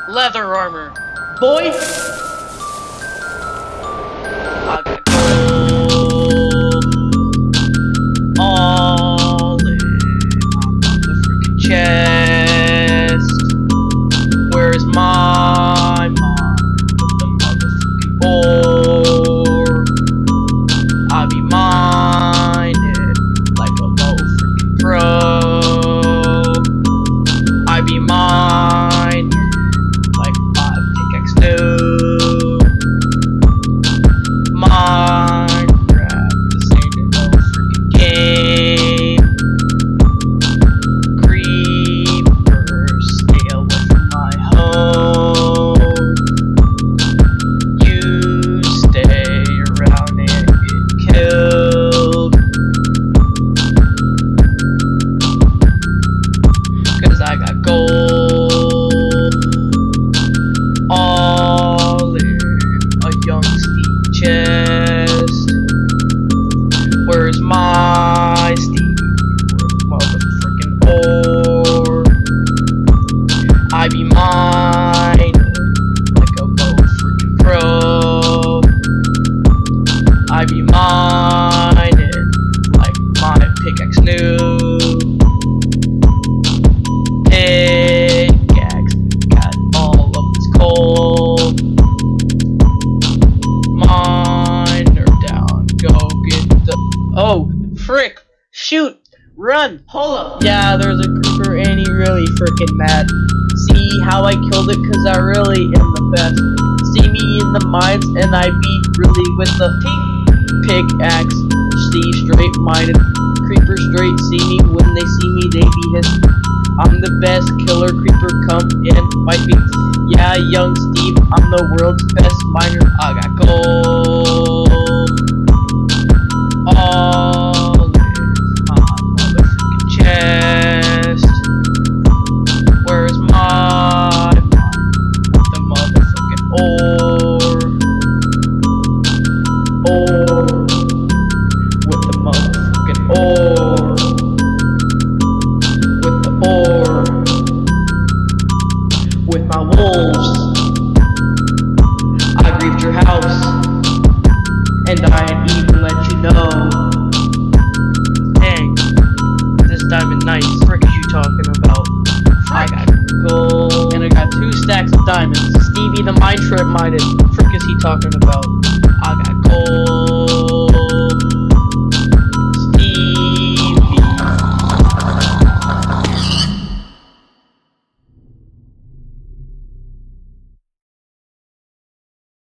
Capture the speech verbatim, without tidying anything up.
leather armor. Boy! I got gold. All in on the freaking chest. Where's my mind with the motherfucking ore? I be mining like a low freaking pro. I be mining like my pickaxe do. Minecraft, this ain't no freaking game. Creepers, stay away from my home. You stay around and get killed. Cause I got gold. All in a young Steve chest. Where's my Steve? Where's the motherfucking ore? I be mining like a low freaking pro. I be mining like my pickaxe new. Pickaxe got all of this coal. Miner down, go get the. Oh, frick! Shoot! Run! Hold up! Yeah, there's a creeper and he really freaking mad. See how I killed it? Cause I really am the best. See me in the mines and I beat really with the pickaxe. See straight minded. Creeper straight see me when they see me they be hissing. I'm the best killer creeper, come and fight me. Yeah, young Steve, I'm the world's best miner. I got gold. All in my motherfucking chest. Where's my mind with the motherfucking ore? Ore with the motherfucking ore. With the ore. With my wolves. I griefed your house. And I ain't even let you know. Dang. This diamond nice. Frick is you talking about? I got gold. And I got two stacks of diamonds. Stevie the mine trip minded. Frick is he talking about? I got gold.